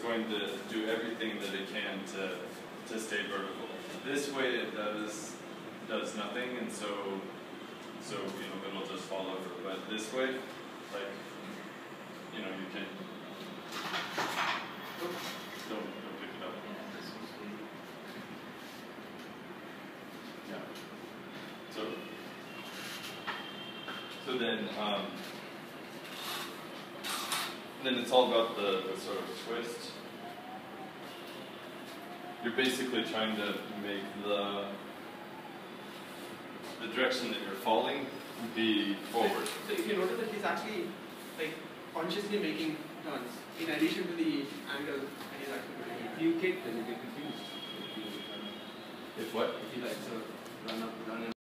going to do everything that it can to stay vertical. This way it does nothing, and so it'll just fall over. But this way, like you can don't pick it up. Yeah. So then it's all about the sort of twist. You're basically trying to make the direction that you're falling be forward. So if you notice that he's actually consciously making turns in addition to the angle that he's actually making. If you kick, then you get confused. If what? If you run up, run in.